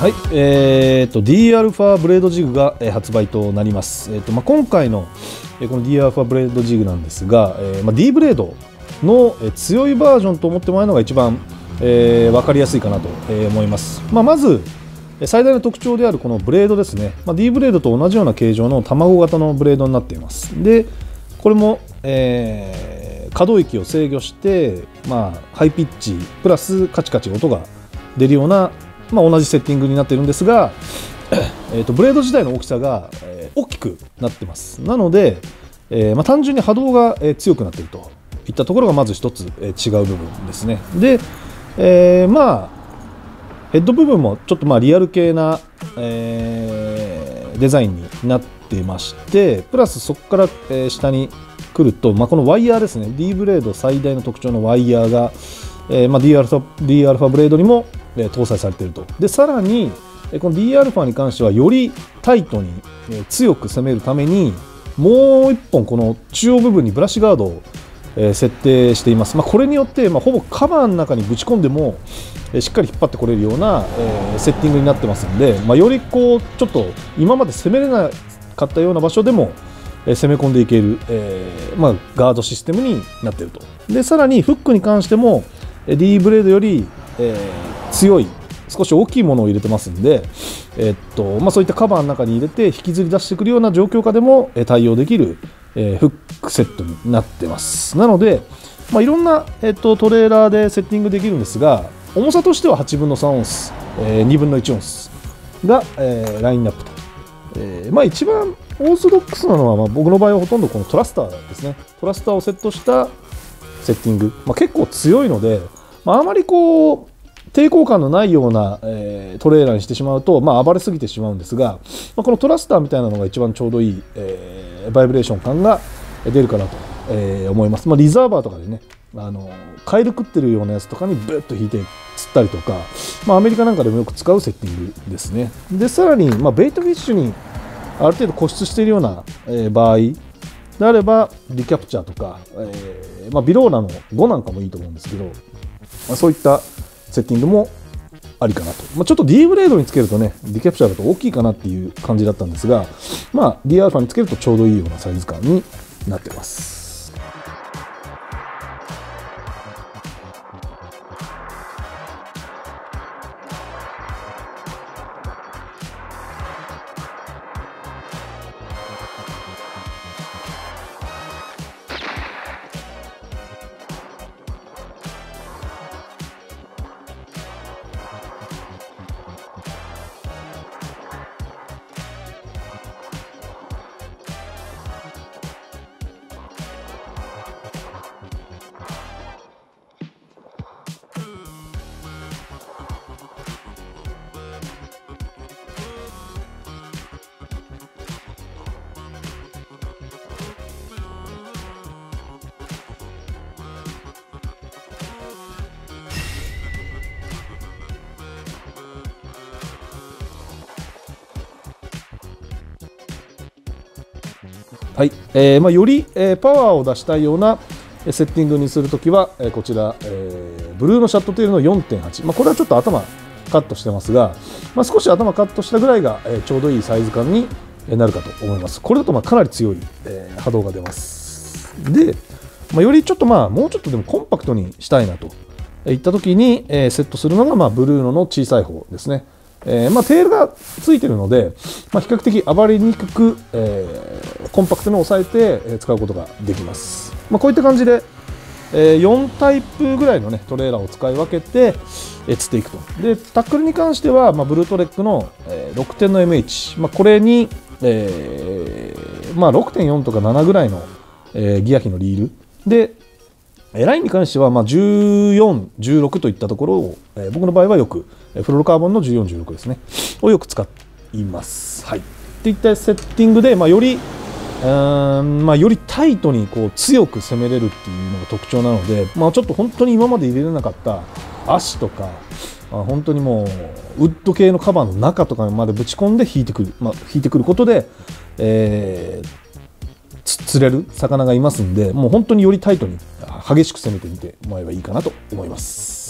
はい、D-αブレードジグが、発売となります。今回の、この D-αブレードジグなんですが、D ブレードの、強いバージョンと思ってもらうのが一番、分かりやすいかなと、思います。まず最大の特徴であるこのブレードですね、D ブレードと同じような形状の卵型のブレードになっています。でこれも、可動域を制御して、ハイピッチプラスカチカチ音が出るような、同じセッティングになっているんですが、ブレード自体の大きさが、大きくなってます。なので、単純に波動が、強くなっているといったところがまず一つ、違う部分ですね。で、ヘッド部分もちょっとリアル系な、デザインになっていまして、プラスそこから、下に来ると、このワイヤーですね、 D ブレード最大の特徴のワイヤーが、D-αブレードにも搭載されていると。でさらにこの D-αに関してはよりタイトに強く攻めるためにもう一本この中央部分にブラシガードを設定しています。これによってほぼカバーの中にぶち込んでもしっかり引っ張ってこれるようなセッティングになってますので、よりこうちょっと今まで攻めれなかったような場所でも攻め込んでいけるガードシステムになっていると。でさらにフックに関しても D ブレードより強い少し大きいものを入れてますんで、そういったカバーの中に入れて引きずり出してくるような状況下でも対応できるフックセットになってます。なので、いろんな、トレーラーでセッティングできるんですが、重さとしては8分の3オンス、2分の1オンスが、ラインナップと、一番オーソドックスなのは、僕の場合はほとんどこのトラスターですね。トラスターをセットしたセッティング、結構強いので、あまりこう抵抗感のないような、トレーラーにしてしまうと、暴れすぎてしまうんですが、このトラスターみたいなのが一番ちょうどいい、バイブレーション感が出るかなと、思います。リザーバーとかでね、カエル食ってるようなやつとかにブッと引いて釣ったりとか、アメリカなんかでもよく使うセッティングですね。でさらに、ベイトフィッシュにある程度固執しているような、場合であればリキャプチャーとか、ビローラの5なんかもいいと思うんですけど、そういったセッティングもありかなと。ちょっと D ブレードにつけるとね、ディキャプチャーだと大きいかなっていう感じだったんですが、D-αにつけるとちょうどいいようなサイズ感になってます。はい、より、パワーを出したいようなセッティングにするときは、こちら、ブルーのシャットテールの 4.8、これはちょっと頭カットしてますが、少し頭カットしたぐらいが、ちょうどいいサイズ感になるかと思います。これだとかなり強い、波動が出ます。で、よりちょっともうちょっとでもコンパクトにしたいなといったときに、セットするのが、ブルーノの小さい方ですね。テールがついているので、比較的暴れにくく、コンパクトに抑えて、使うことができます。こういった感じで、4タイプぐらいの、トレーラーを使い分けて、釣っていくと。でタックルに関しては、ブルートレックの、6点の MH、これに、6.4 とか7ぐらいの、ギア比のリールで、ラインに関しては14、16といったところを、僕の場合はよくフロロカーボンの14、16ですねをよく使います。はい、っていったセッティングで、よりタイトにこう強く攻めれるっていうのが特徴なので、ちょっと本当に今まで入れれなかった足とか、本当にもうウッド系のカバーの中とかまでぶち込んで引いてくることで、釣れる魚がいますんで、もう本当によりタイトに激しく攻めてみてもらえばいいかなと思います。